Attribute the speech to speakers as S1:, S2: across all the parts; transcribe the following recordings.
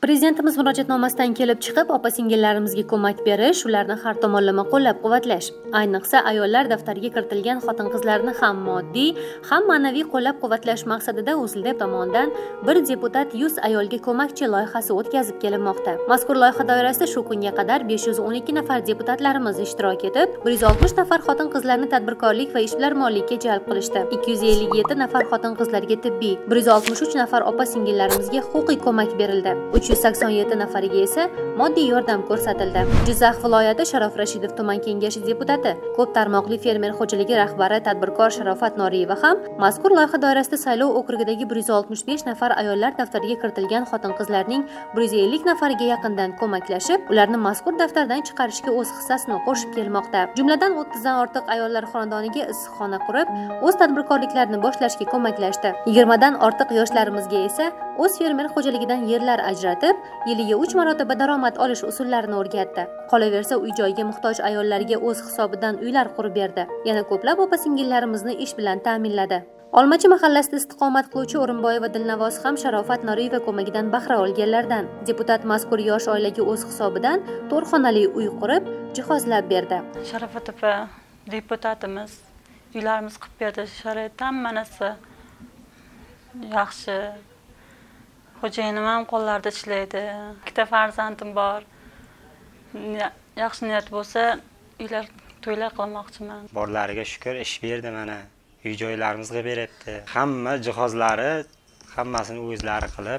S1: Prezidentimiz murojaatnomasidan kelib chiqib, opa-singillarimizga ko'mak berish, ularni har tomonlama qo'llab-quvvatlash, ayniqsa ayollar daftariga kiritilgan xotin-qizlarni ham moddiy, ham ma'naviy qo'llab-quvvatlash maqsadida UzLiDeP tomonidan bir deputat 100 ayolga ko'makchi loyihasi o'tkazib kelinmoqda. Mazkur loyiha doirasida shu kunga qadar 512 nafar deputatlarimiz ishtirok etib, 160 nafar xotin-qizlarni tadbirkorlik va ishbilarmonlikka jalb qilishdi. 257 nafar xotin-qizlarga tibbiy, 163 nafar opa-singillarimizga huquqiy ko'mak berildi. 387 nafariga esa moddiy yordam ko'rsatildi. Jizzax viloyati Sharof Rashidov tuman kengashi deputati, ko'p tarmoqli fermer xo'jaligi rahbari tadbirkor Sharofat Noriyeva ham mazkur loyiha doirasida saylov okrugidagi 165 nafar ayollar daftariga kiritilgan xotin-qizlarning 150 nafariga yaqindan ko'maklashib, ularni mazkur daftardan chiqarishga o'z hissasini qo'shib kelmoqda. Jumladan 30 dan ortiq ayollar xonadoniga issiqxona qurib, o'z tadbirkorliklarini boshlashga ko'maklashdi. 20 dan ortiq yoshlarimizga esa o'z fermer xo'jaligidan yerlar ajratib, yiliga 3 marotaba daromad olish usullarini o'rgatdi. Qolaversa, uy-joyga muhtoj ayollarga o'z hisobidan uylar qurib berdi. Yana ko'plab opa-singillarimizni ish bilan ta'minladi. Olmachi mahallasida istiqomat qiluvchi O'rinboyeva Dilnavoz ham Sharofat Noriyeva ko'magidan bahra olganlardan. Deputat mazkur yosh oilaga o'z hisobidan 4 xonali uy qurib, jihozlab berdi.
S2: Sharofat opa deputatimiz uylarimiz qilib berdi. Sharoit hammanasi yaxshi. Xo'jayinim ham qo'llarda ishlaydi. 2 farzandim bor. Yaxshi niyat bo'lsa, uylar, to'ylar qilmoqchiman.
S3: Borlariga shukr, ish berdi mana. Uy-joylarimizga beribdi. Hamma jihozlari hammasini o'zlari qilib,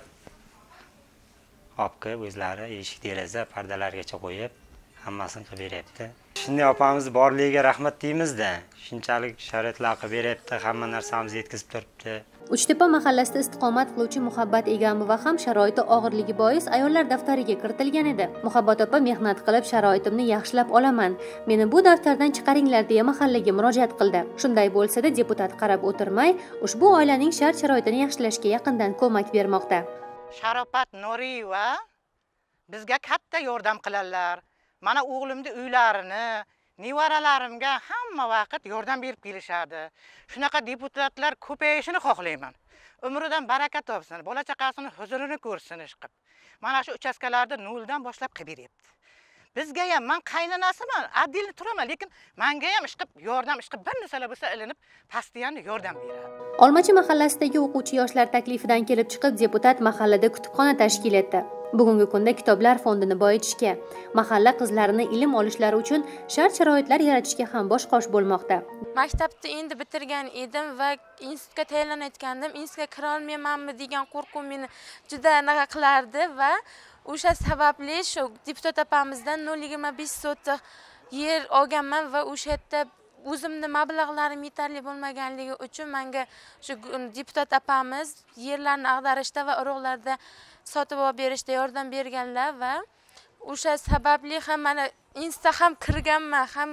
S3: olib o'zlari eshik deraza pardalargacha qo'yib, hammasini qilib beribdi. Shunday opamiz borligiga rahmat deymiz-da. Shunchalik sharoitlar qilib beribdi, hamma narsamizni yetkazib turibdi.
S1: Uchtepa mahallasida istiqomat qiluvchi Muhabbat Egamova ham sharoiti og'irligi bois ayollar daftariga kiritilgan edi. Muhabbat opa mehnat qilib sharoitimni yaxshilab olaman. Meni bu daftardan chiqaringlar deya mahallaga murojaat qildi. Shunday bo'lsa-da, deputat qarab o'tirmay, ushbu oilaning shart-sharoitini yaxshilashga yaqindan ko'mak bermoqda.
S4: Sharofat Noriyeva bizga katta yordam qiladilar. Mana o'g'limning uylarini, nevaralarimga hamma vaqt yordam berib kelishadi. Shunaqa deputatlar ko'payishini xohlayman. Umridan baraka topsin, bola chaqasini huzurini ko'rsin ish qilib. Mana shu uchastkalarda noldan boshlab qilib beryapti. Bizga ham men qaynonasiman, adilni turaman, lekin menga ham ish qilib yordam ish qilib bir narsalar bo'lsa ilinib, pastiyani yordam beradi.
S1: Olmachi mahallasidagi o'quvchi yoshlar taklifidan kelib chiqib, deputat mahallada kutubxona tashkil etdi. Bugungi kunda kitoblar fondini boyitishga, mahalla qizlarini ilm olishlari uchun shart-sharoitlar yaratishga ham bosh-qosh bo'lmoqda.
S5: Maktabni endi bitirgan edim va institutga tayyorlanayotgandim. Institutga kira olmaymanmi degan qo'rquv meni juda naqa qilardi va o'sha sababli shu deputat opamizdan 0,25 sotiq yer olganman va o'sha yerda o'zimni mablag'larim yetarli bo'lmaganligi uchun menga shu deputat opamiz yerlarni ag'darishda va urug'larda sotib olib berishda yordam berganlar va o'sha sababli ham mana insta ham kirganman, ham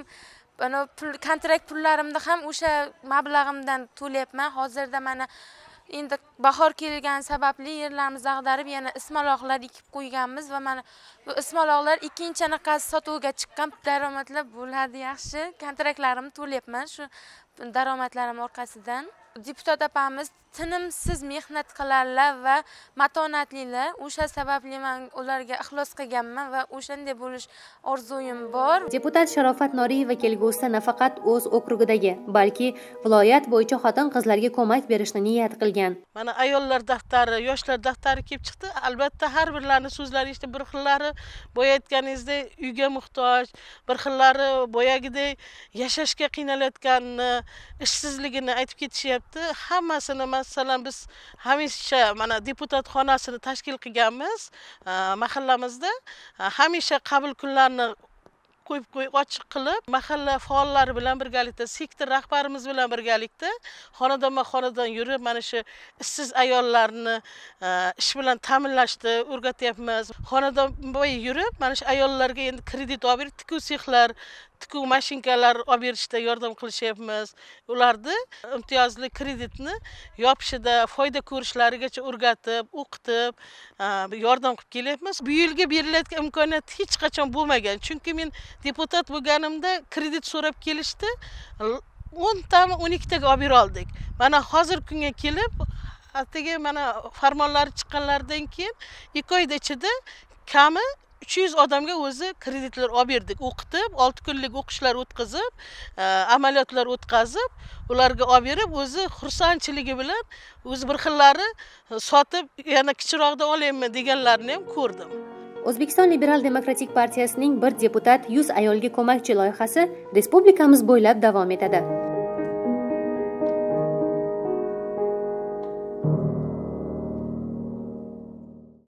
S5: kontrakt pullarimni ham o'sha mablag'imdan to'layapman. Hozirda mana endi bahor kelgan sababli yerlarimizni ag'darib yana ismaloqlar ekib qo'yganmiz va mana bu ismaloqlar ikkinchi anaqasi sotuvga chiqqan, daromadlar bo'ladi yaxshi. Kontraktlarimni to'layapman shu daromadlarim orqasidan. Deputat opamiz tinimsiz mehnat qiladilar va matonatlilar. O'sha sababli men ularga ixlos qilganman va o'shanday bo'lish orzuyim bor.
S1: Deputat Sharofat Noriyeva kelgusida nafaqat o'z okrugidagi, balki viloyat bo'yicha xotin-qizlarga ko'mak berishni niyat qilgan.
S6: Mana ayollar daftari, yoshlar daftari kelib chiqdi. Albatta har birlarini so'zlari eshitib, bir xillari boyayotganingizdek uyga muhtoj, bir xillari boyagidek yashashga qiynalayotganini, ishsizligini aytib ketishyapti. Hammasini masalan biz hamisha mana deputat xonasini tashkil qilganmiz mahallamizda. Hamisha qabul kunlarini qo'yib ochiq qilib, mahalla faollari bilan birgalikda, sektor rahbarimiz bilan birgalikda xonadon yurib, mana shu ishsiz ayollarni ish bilan ta'minlashni o'rgatyapmiz. Xonadon bo'yi yurib, mana shu ayollarga endi kredit olib berib, tikuv sexlar, tikuv mashinkalar olib berishda yordam qilishyapmiz. Ularni imtiyozli kreditni yopishida foyda ko'rishlarigacha o'rgatib, o'qitib, yordam qilib kelyapmiz. Bu yilga berilayotgan imkoniyat hech qachon bo'lmagan. Chunki men deputat bo'lganimda kredit so'rab kelishdi. 10 tami 12 taga olib bera oldik. Mana hozir kunga kelib atigi mana farmonlar chiqqanlaridan keyin 2 oyda ichida kami 300 odamga o'zi kreditlar olib berdik, o'qitib, 6 kunlik o'qishlar o'tkazib, amaliyotlar o'tkazib, ularga olib berib, o'zi xursandchiligi bilan o'zi bir xillari sotib, yana kichikroqda olaymi deganlarni ham ko'rdim.
S1: O'zbekiston Liberal demokratik partiyasining bir deputat 100 ayolga ko'makchi loyihasi respublikamiz bo'ylab davom etadi.